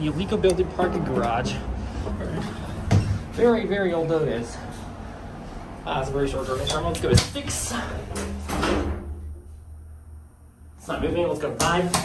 the Waco building parking garage. Very, very old Otis. It's a very short journey. Let's go to 6. It's not moving. Let's go to 5.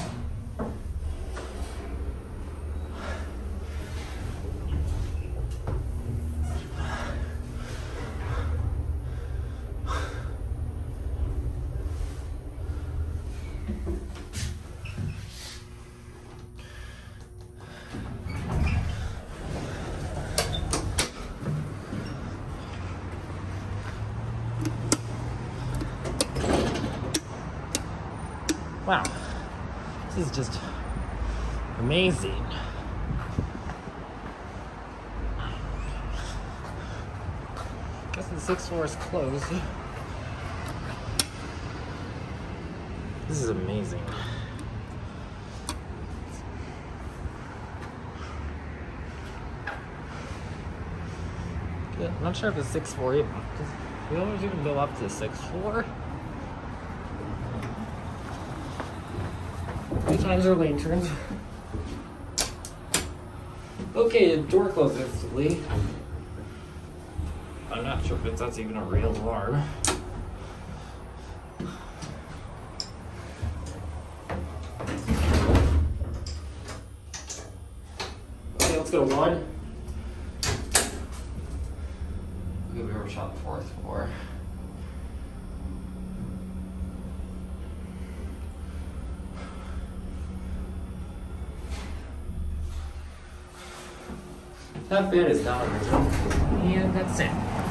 Wow, this is just amazing. Guess the 6th floor is closed. This is amazing. I'm not sure if it's 6th floor even. Does the owners even go up to the 6th floor? Sometimes are lanterns. Okay, the door closes instantly. I'm not sure if that's even a real alarm. Okay, let's go to 1. Okay, we already shot the 4th floor. That bed is down. And that's it.